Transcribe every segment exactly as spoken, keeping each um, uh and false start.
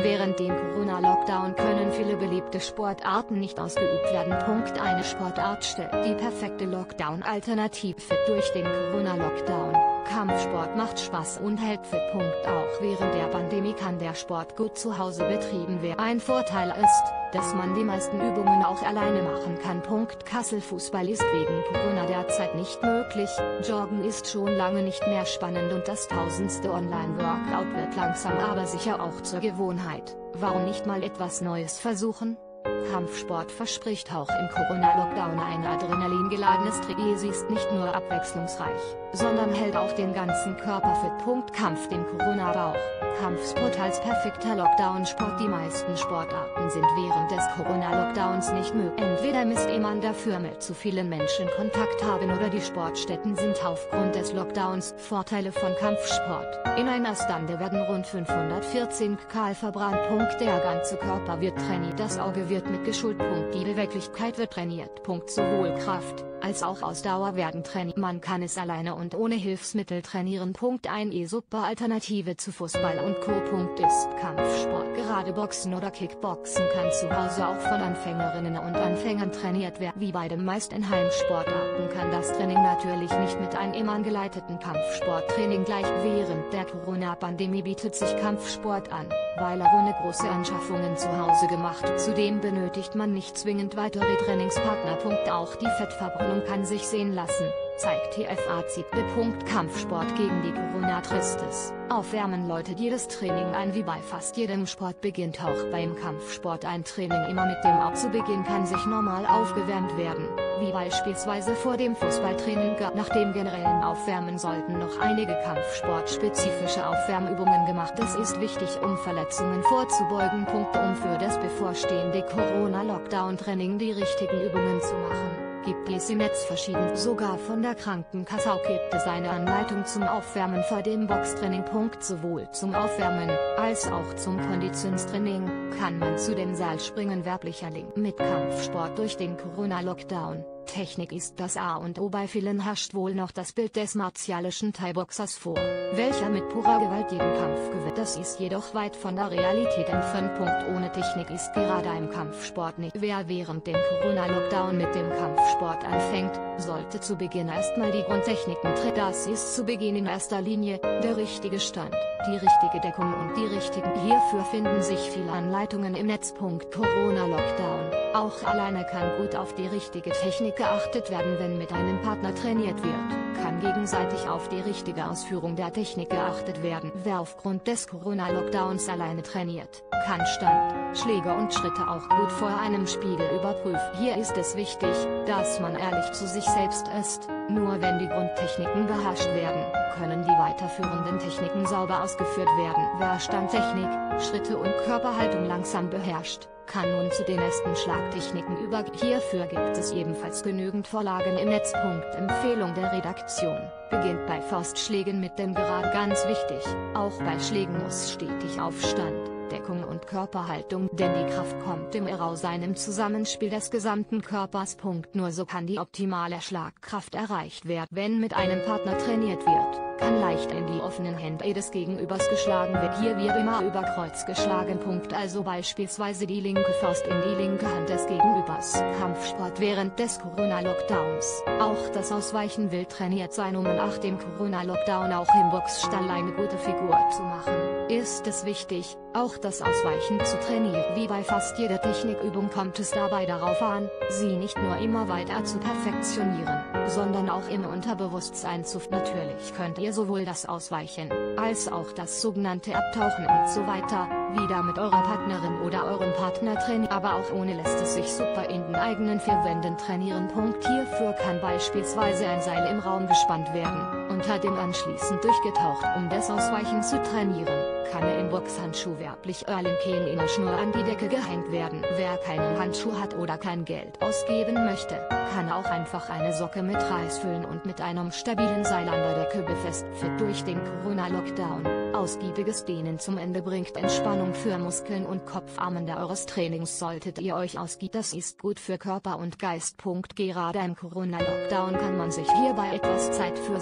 Während dem Corona-Lockdown können viele beliebte Sportarten nicht ausgeübt werden. Eine Sportart stellt die perfekte Lockdown-Alternative fit durch den Corona-Lockdown. Kampfsport macht Spaß und hält fit. Auch während der Pandemie kann der Sport gut zu Hause betrieben werden. Ein Vorteil ist, dass man die meisten Übungen auch alleine machen kann. Kassel-Fußball ist wegen Corona derzeit nicht möglich, Joggen ist schon lange nicht mehr spannend und das tausendste Online-Workout wird langsam aber sicher auch zur Gewohnheit. Warum nicht mal etwas Neues versuchen? Kampfsport verspricht auch im Corona-Lockdown ein adrenalingeladenes Training. Sie ist nicht nur abwechslungsreich, sondern hält auch den ganzen Körper fit. Kampf dem Corona-Bauch. Kampfsport als perfekter Lockdown-Sport. Die meisten Sportarten sind während des Corona-Lockdowns nicht möglich. Entweder müsste man dafür mit zu vielen Menschen Kontakt haben oder die Sportstätten sind aufgrund des Lockdowns. Vorteile von Kampfsport: In einer Stunde werden rund fünfhundertvierzehn Kalorien verbrannt. Der ganze Körper wird trainiert, das Auge wird mit geschult. Die Beweglichkeit wird trainiert. Sowohl Kraft als auch Ausdauer werden trainiert. Man kann es alleine und ohne Hilfsmittel trainieren. Eine super Alternative zu Fußball und Co. Ist Kampfsport. Gerade Boxen oder Kickboxen kann zu Hause auch von Anfängerinnen und Anfängern trainiert werden. Wie bei den meisten Heimsportarten kann das Training natürlich nicht mit einem angeleiteten Kampfsporttraining gleich. Während der Corona-Pandemie bietet sich Kampfsport an, weil er ohne große Anschaffungen zu Hause gemacht wird. Zudem benötigt man nicht zwingend weitere Trainingspartner. Auch die Fettverbrennung kann sich sehen lassen, zeigt T F A Z B. Kampfsport gegen die Corona-Tristes. Aufwärmen läutet jedes Training ein. Wie bei fast jedem Sport beginnt auch beim Kampfsport ein Training immer mit dem Au. Zu Beginn kann sich normal aufgewärmt werden, wie beispielsweise vor dem Fußballtraining. Nach dem generellen Aufwärmen sollten noch einige kampfsportspezifische Aufwärmübungen gemacht. Es ist wichtig, um Verletzungen vorzubeugen. Um für das bevorstehende Corona-Lockdown-Training die richtigen Übungen zu machen, gibt es im Netz verschieden. Sogar von der Krankenkasse auch gibt es eine Anleitung zum Aufwärmen vor dem Boxtraining. Sowohl zum Aufwärmen, als auch zum Konditionstraining, kann man zu dem Seilspringen werblicher Link. Mit Kampfsport durch den Corona-Lockdown. Technik ist das A und O. Bei vielen herrscht wohl noch das Bild des martialischen Thai-Boxers vor, welcher mit purer Gewalt jeden Kampf gewinnt. Das ist jedoch weit von der Realität entfernt. Ohne Technik ist gerade im Kampfsport nicht. Wer während dem Corona-Lockdown mit dem Kampfsport anfängt, sollte zu Beginn erstmal die Grundtechniken trainieren. Das ist zu Beginn in erster Linie der richtige Stand, die richtige Deckung und die richtigen. Hierfür finden sich viele Anleitungen im Netz. Corona-Lockdown. Auch alleine kann gut auf die richtige Technik geachtet werden. Wenn mit einem Partner trainiert wird, kann gegenseitig auf die richtige Ausführung der Technik geachtet werden. Wer aufgrund des Corona-Lockdowns alleine trainiert, kann Stand, Schläge und Schritte auch gut vor einem Spiegel überprüfen. Hier ist es wichtig, dass man ehrlich zu sich selbst ist. Nur wenn die Grundtechniken beherrscht werden, können die weiterführenden Techniken sauber ausgeführt werden. Wer Standtechnik, Schritte und Körperhaltung langsam beherrscht, kann nun zu den ersten Schlagtechniken übergehen. Hierfür gibt es ebenfalls genügend Vorlagen im Netz. Empfehlung der Redaktion: Beginnt bei Faustschlägen mit dem Gerade. Ganz wichtig, auch bei Schlägen muss stetig Aufstand, Deckung und Körperhaltung, denn die Kraft kommt immer aus einem Zusammenspiel des gesamten Körpers. Nur so kann die optimale Schlagkraft erreicht werden. Wenn mit einem Partner trainiert wird, kann leicht in die offenen Hände des Gegenübers geschlagen werden. Hier wird immer über Kreuz geschlagen. Also beispielsweise die linke Faust in die linke Hand des Gegenübers. Kampfsport während des Corona-Lockdowns. Auch das Ausweichen will trainiert sein, um nach dem Corona-Lockdown auch im Boxstall eine gute Figur zu machen. Ist es wichtig, auch das Ausweichen zu trainieren. Wie bei fast jeder Technikübung kommt es dabei darauf an, sie nicht nur immer weiter zu perfektionieren, sondern auch im Unterbewusstsein zu. Natürlich könnt ihr sowohl das Ausweichen, als auch das sogenannte Abtauchen und so weiter, wieder mit eurer Partnerin oder eurem Partner trainieren. Aber auch ohne lässt es sich super in den eigenen vier Wänden trainieren. Hierfür kann beispielsweise ein Seil im Raum gespannt werden, unter dem anschließend durchgetaucht. Um das Ausweichen zu trainieren, kann er im Boxhandschuh werblich Erlenken in der Schnur an die Decke gehängt werden. Wer keinen Handschuh hat oder kein Geld ausgeben möchte, kann auch einfach eine Socke mit Reis füllen und mit einem stabilen Seil an der Decke befestigen. Durch den Corona-Lockdown, ausgiebiges Dehnen zum Ende bringt Entspannung für Muskeln und Kopf. Am Ende eures Trainings solltet ihr euch ausgiebig. Das ist gut für Körper und Geist. Gerade im Corona-Lockdown kann man sich hierbei etwas Zeit für sich nehmen.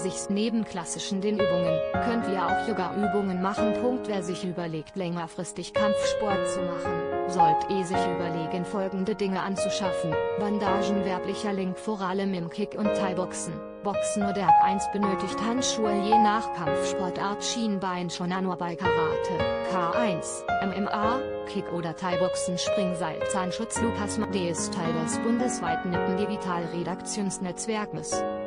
Neben klassischen Dehnübungen, könnt ihr auch Yoga-Übungen machen. Punkt Wer sich überlegt, längerfristig Kampfsport zu machen, sollte eh sich überlegen, folgende Dinge anzuschaffen: Bandagen. Werblicher Link vor allem im Kick- und Thai-Boxen. Boxen oder eins benötigt Handschuhe je nach Kampfsportart. Schienbein schon nur bei Karate, K eins, M M A, Kick- oder Thai-Boxen. Springseil. Zahnschutz. Lukas D ist Teil des bundesweiten Nippen Digital Redaktionsnetzwerkes.